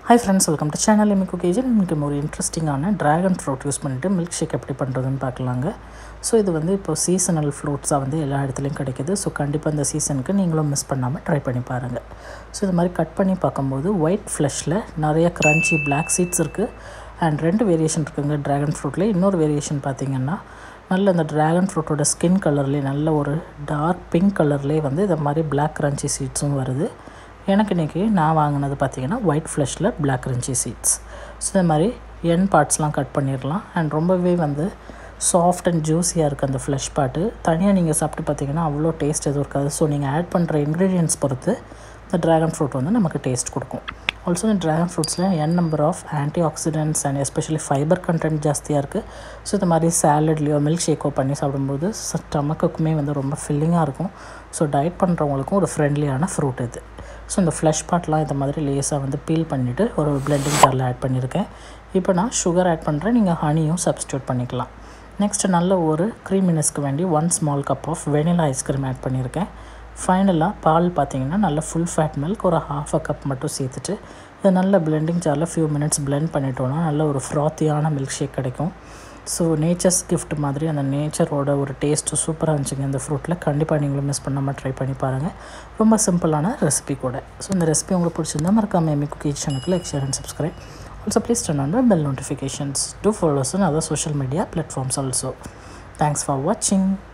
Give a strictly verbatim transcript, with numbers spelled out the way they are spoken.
Hi friends, welcome to channel Emiko Kitchen. இன்னைக்கு ஒரு இன்ட்ரஸ்டிங்கான dragon fruit யூஸ் பண்ணிட்டு milkshake எப்படி பண்றதுன்னு பார்க்கலாங்க. சோ இது வந்து இப்போ சீசனல் ஃப்ரூட்ஸா வந்து எல்லா இடத்துலயும் கிடைக்குது. சோ கண்டிப்பா இந்த சீசனுக்கு நீங்களும் மிஸ் பண்ணாம ட்ரை பண்ணி பாருங்க. சோ இது மாதிரி கட் பண்ணி பாக்கும்போது white fleshல நிறைய crunchy black seeds இருக்கு and ரெண்டு வேரியேஷன் இருக்குங்க dragon fruitல. இன்னொரு வேரியேஷன் பாத்தீங்கன்னா நல்ல அந்த dragon fruitோட skin கலர்லயே நல்ல ஒரு dark pink கலர்லயே வந்து இந்த மாதிரி black crunchy seedsம் வருது. எனக்கு இன்னைக்கு நான் வாங்குனது பாத்தீங்கன்னா white fleshல black crunchy seeds. சோ இந்த மாதிரி end partsலாம் கட் பண்ணிரலாம் and ரொம்பவே வந்து soft and juicy ஆ இருக்கு அந்த flesh part. தனியா நீங்க சாப்பிட்டு பாத்தீங்கன்னா அவ்ளோ டேஸ்ட் எதுவும் இருக்காது. சோ நீங்க ஆட் பண்ற ingredients பொறுத்து இந்த dragon fruit வந்து நமக்கு டேஸ்ட் கொடுக்கும். Also இந்த dragon fruitsல n number of anti-oxidants and especially fiber content ஜாஸ்தியா இருக்கு. சோ இந்த மாதிரி சாலட்லயோ milkshake பண்ணி சாப்பிடும்போது ஸ்டமக்குமே வந்து ரொம்ப ஃபில்லிங்கா இருக்கும். சோ டயட் பண்றவங்களுக்கும் ஒரு ஃப்ரெண்ட்லியான ஃப்ரூட் இது. சோ இந்த flesh partலாம் இந்த மாதிரி லேசா வந்து பீல் பண்ணிட்டு ஒரு blending jarல ஆட் பண்ணிருக்கேன். இப்போ நான் sugar ஆட் பண்றேன். நீங்க ஹனியும் சப்ஸ்டிட்யூட் பண்ணிக்கலாம். நெக்ஸ்ட் நல்ல ஒரு creaminessக்கு வேண்டி one small cup of vanilla ice cream add பண்ணிருக்கேன். ஃபைனலா பால் பாத்தீங்கன்னா நல்ல full fat milk ஒரு half a cup மட்டும் சேர்த்துட்டு இத நல்ல blending jarல few minutes blend பண்ணிட்டோம்னா நல்ல ஒரு frothyயான milkshake கிடைக்கும். சோ நேச்சர்ஸ் gift மாதிரி அந்த நேச்சரோட ஒரு டேஸ்ட் சூப்பரா இருந்துச்சுங்க இந்த ஃப்ரூட்ல. கண்டிப்பா நீங்களும் மிஸ் பண்ணாம ட்ரை பண்ணி பாருங்க. ரொம்ப சிம்பிளான ரெசிபி கூட. சோ இந்த ரெசிபி உங்களுக்கு பிடிச்சிருந்தா மறக்காம Emiko Kitchen சேனலுக்கு like share and subscribe. Also please turn on the bell notifications. Do follow us on other social media platforms also. Thanks for watching.